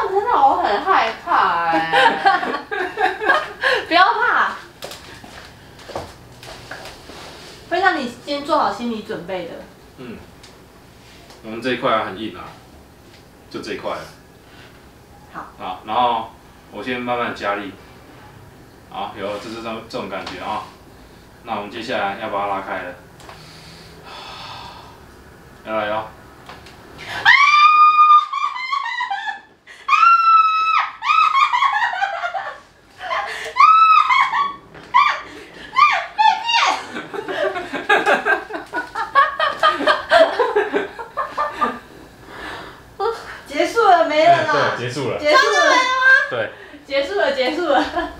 真的我很害怕哎。 不要怕，会让你先做好心理准备的。 嗯，我们这一块很硬啊，就这一块了。 好。 好，然后我先慢慢加力。好，有就是这种感觉啊。那我们接下来要把它拉开了，要来喽。 结束了，没了啦。 对，结束了。 结束了吗？ 对。 结束了，结束了。